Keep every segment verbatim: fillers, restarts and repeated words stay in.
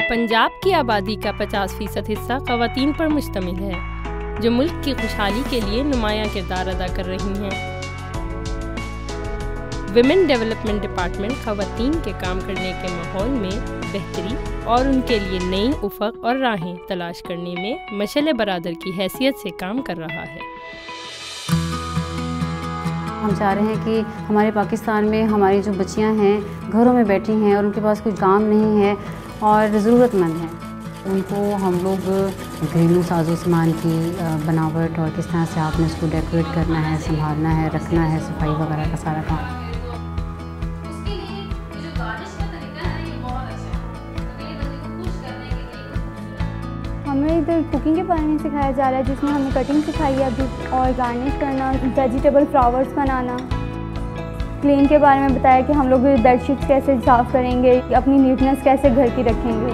पंजाब की आबादी का पचास फीसद हिस्सा ख़वातीन पर मुश्तमिल है, जो मुल्क की खुशहाली के लिए नुमायां किरदार अदा कर रही हैं। विमेन डेवलपमेंट डिपार्टमेंट ख़वातीन के काम करने के माहौल में बेहतरी और उनके लिए नई उफ़क़ और राहें तलाश करने में मशअल बरादर की हैसियत से काम कर रहा है। हम चाह रहे हैं कि हमारे पाकिस्तान में हमारी जो बच्चियां हैं घरों में बैठी हैं और उनके पास कोई काम नहीं है और ज़रूरतमंद हैं, उनको हम लोग घरेलू साजो सामान की बनावट और किस तरह से आपने उसको डेकोरेट करना है, संभालना है, रखना है, सफाई वगैरह का सारा काम। हमें इधर कुकिंग के बारे में सिखाया जा रहा है, जिसमें हमें कटिंग सिखाई है अभी, और गार्निश करना, वेजिटेबल फ्लावर्स बनाना। क्लीन के बारे में बताया कि हम लोग बेडशीट्स कैसे साफ़ करेंगे, अपनी नीटनेस कैसे घर की रखेंगे।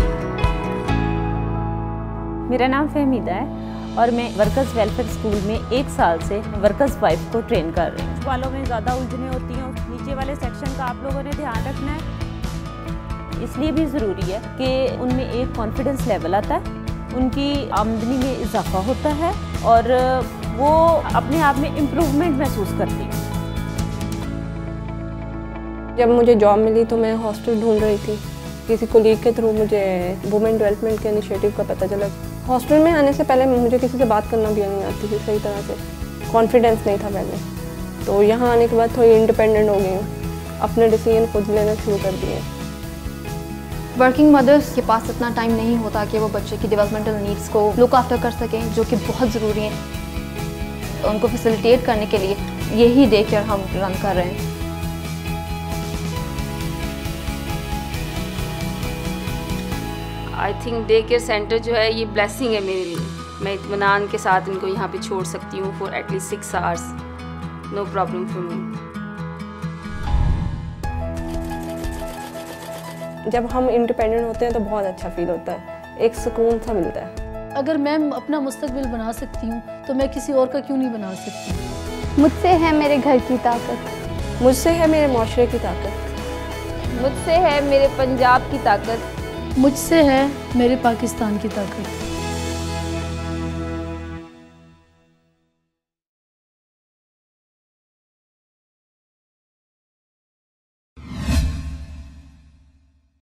मेरा नाम फहमीदा है और मैं वर्कर्स वेलफेयर स्कूल में एक साल से वर्कर्स वाइफ को ट्रेन कर रही हूँ। वालों में ज़्यादा उलझने होती हैं, नीचे वाले सेक्शन का आप लोगों ने ध्यान रखना है। इसलिए भी ज़रूरी है कि उनमें एक कॉन्फिडेंस लेवल आता है, उनकी आमदनी में इजाफा होता है और वो अपने आप में इम्प्रूवमेंट महसूस करती हैं। जब मुझे जॉब मिली तो मैं हॉस्टल ढूंढ रही थी। किसी कोलीग के थ्रू मुझे वुमेन डेवलपमेंट के इनिशिएटिव का पता चला। हॉस्टल में आने से पहले मुझे किसी से बात करना भी नहीं आती थी सही तरह से, कॉन्फिडेंस नहीं था पहले। तो यहाँ आने के बाद थोड़ी इंडिपेंडेंट हो गई हूँ, अपने डिसीजन खुद लेना शुरू कर दिए। वर्किंग मदर्स के पास इतना टाइम नहीं होता कि वो बच्चे की डेवलपमेंटल नीड्स को लुक आफ्टर कर सकें, जो कि बहुत ज़रूरी है। तो उनको फैसिलिटेट करने के लिए यही डे केयर हम रन कर रहे हैं। I think day care centre जो है ये ब्लेसिंग है मेरे लिए। मैं इत्मीनान के साथ इनको यहाँ पे छोड़ सकती हूँ for at least six hours, no problem for me. जब हम इंडिपेंडेंट होते हैं तो बहुत अच्छा फील होता है, एक सुकून सा मिलता है। अगर मैं अपना मुस्तकबिल बना सकती हूँ तो मैं किसी और का क्यों नहीं बना सकती। मुझसे है मेरे घर की ताकत, मुझसे है मेरे माशरे की ताकत, मुझसे है मेरे पंजाब की ताकत, मुझसे है मेरे पाकिस्तान की ताकत।